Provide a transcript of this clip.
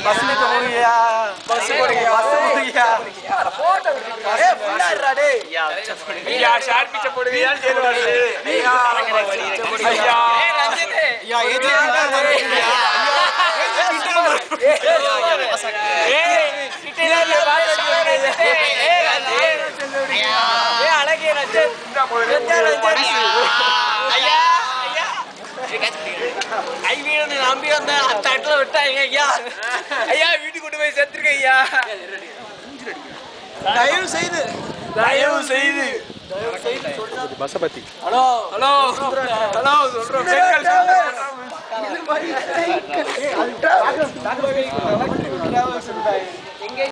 bus நிக்க போறியா bus போறியா போட்டோ ஏய் ஃபுல்லாடா டேய் ஐயா ஷார்ட் பிச்ச போடுவியான்னு கேளுவாரு ஐயா ஐயா ஏய் ரஞ்சித் ஐயா ஏஜி ஏய் கிட்டல பாத்து ஏய் ரஞ்சித் ஏய் அழகே ரஞ்சித் ஐயா ஐயா ஐ வீடு நம்பி வந்த அந்த அட்ல விட்டாங்க ஐயா ஐயா வீட்டுக்கு கொண்டு போய் செத்துருங்க ஐயா தயவு செய்து பஸ் பத்தி ஹலோ ஹலோ ஹலோ சொல்றோம் பெண்கள்